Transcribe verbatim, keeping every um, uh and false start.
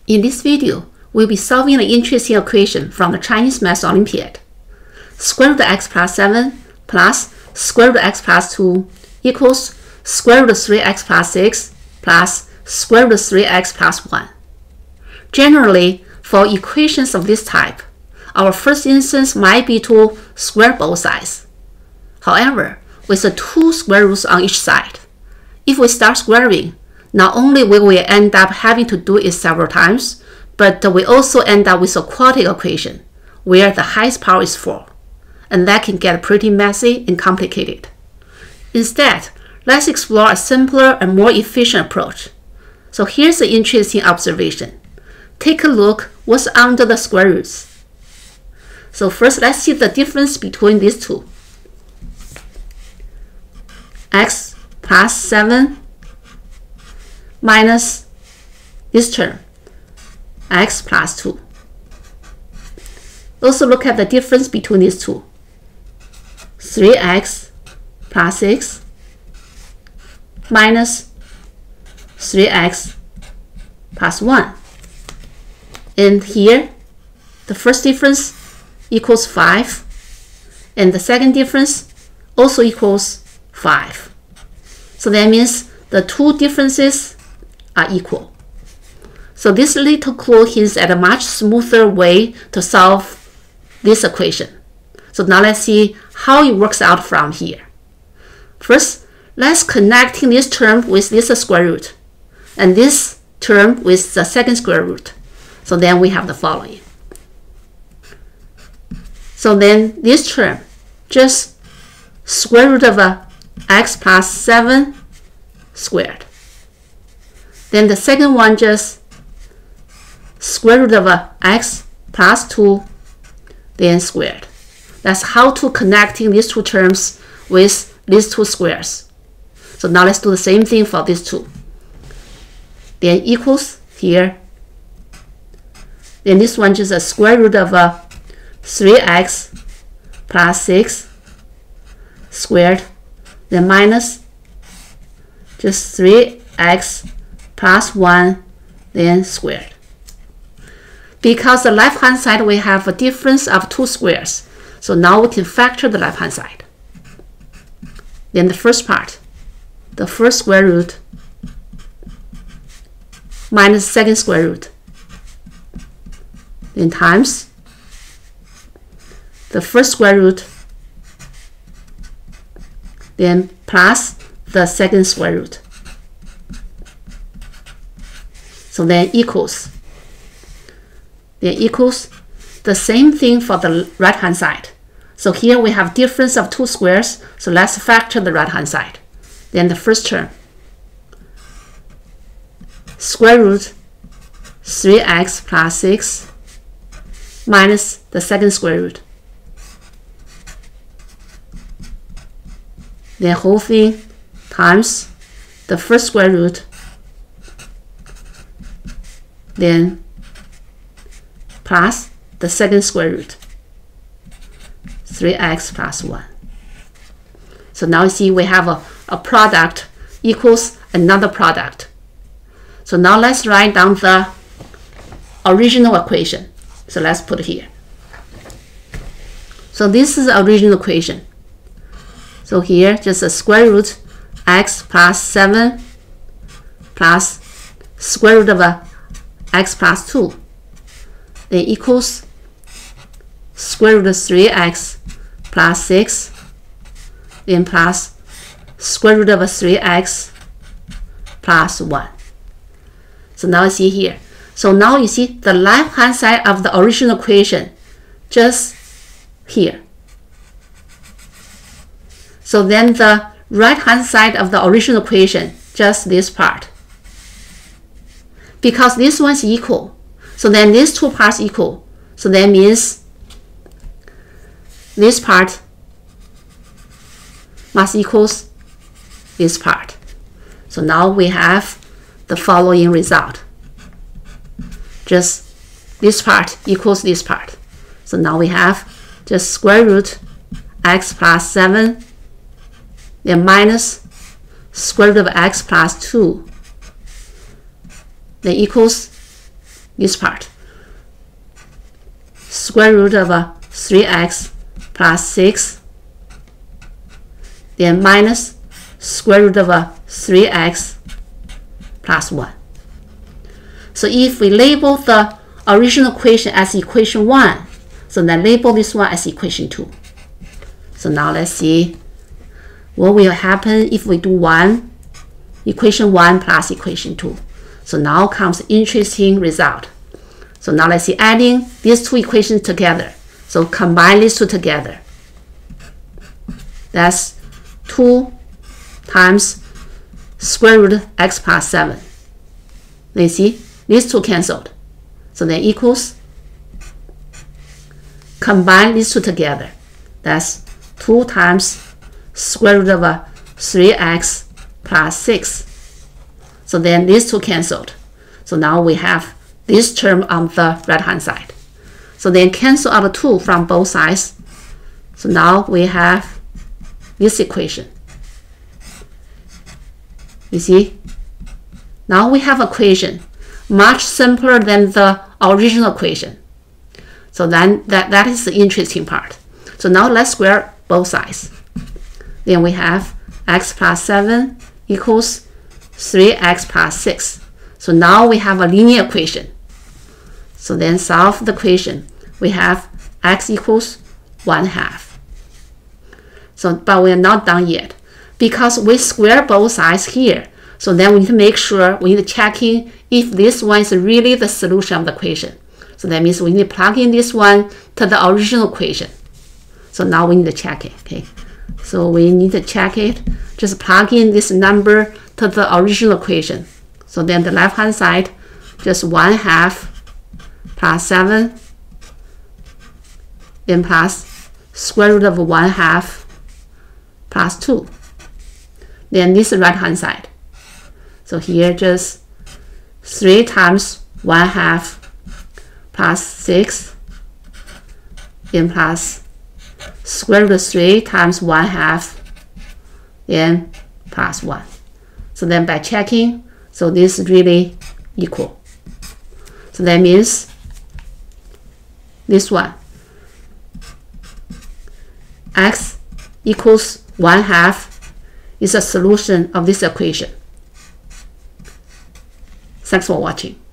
In this video, we'll be solving an interesting equation from the Chinese Math Olympiad. Square root of x plus seven plus square root of x plus two equals square root of three x plus six plus square root of three x plus one. Generally, for equations of this type, our first instance might be to square both sides. However, with the two square roots on each side, if we start squaring, not only will we end up having to do it several times, but we also end up with a quadratic equation where the highest power is four, and that can get pretty messy and complicated. Instead, let's explore a simpler and more efficient approach. So here's an interesting observation. Take a look what's under the square roots. So first, let's see the difference between these two. X plus seven minus this term, x plus two. Also look at the difference between these two. three x plus six minus three x plus one. And here, the first difference equals five, and the second difference also equals five. So that means the two differences are equal. So this little clue hints at a much smoother way to solve this equation. So now let's see how it works out from here. First, let's connect this term with this square root, and this term with the second square root. So then we have the following. So then this term, just square root of a x plus seven squared. Then the second one, just square root of a x plus two, then squared. That's how to connecting these two terms with these two squares. So now let's do the same thing for these two. Then equals here. Then this one just a square root of a three x plus six squared, then minus just three x plus one, then squared. Because the left hand side we have a difference of two squares, so now we can factor the left hand side. Then the first part, the first square root minus the second square root, then times the first square root, then plus the second square root. So then equals. Then equals the same thing for the right hand side. So here we have difference of two squares, so let's factor the right hand side. Then the first term, square root three x plus six minus the second square root. The whole thing times the first square root, then plus the second square root, three x plus one. So now you see we have a, a product equals another product. So now let's write down the original equation. So let's put it here. So this is the original equation. So here, just a square root x plus seven plus square root of a x plus two, then equals square root of three x plus six, then plus square root of a three x plus one. So now you see here. So now you see the left hand side of the original equation just here. So then the right hand side of the original equation, just this part. Because this one's equal, so then these two parts equal. So that means this part must equals this part. So now we have the following result. Just this part equals this part. So now we have just square root x plus seven, then minus square root of x plus two, then equals this part. Square root of uh, three x plus six, then minus square root of uh, three x plus one. So if we label the original equation as equation one, so then label this one as equation two. So now let's see what will happen if we do one, equation one plus equation two. So now comes interesting result. So now let's see adding these two equations together. So combine these two together. That's two times square root of x plus seven. Let's see, these two canceled. So then equals, combine these two together. That's two times square root of three x plus six. So then these two canceled. So now we have this term on the right hand side. So then cancel out two from both sides. So now we have this equation. You see? Now we have equation much simpler than the original equation. So then that, that is the interesting part. So now let's square both sides. Then we have x plus seven equals three x plus six. So now we have a linear equation. So then solve the equation. We have x equals one half. So, but we are not done yet because we square both sides here. So then we need to make sure, we need to check in if this one is really the solution of the equation. So that means we need to plug in this one to the original equation. So now we need to check it, okay? So we need to check it. Just plug in this number to the original equation. So then the left hand side, just one half plus seven, then plus square root of one half plus two. Then this right hand side. So here just three times one half plus six, then plus square root of three times one half, then plus one. So then by checking, so this is really equal. So that means this one, x equals one half, is a solution of this equation. Thanks for watching.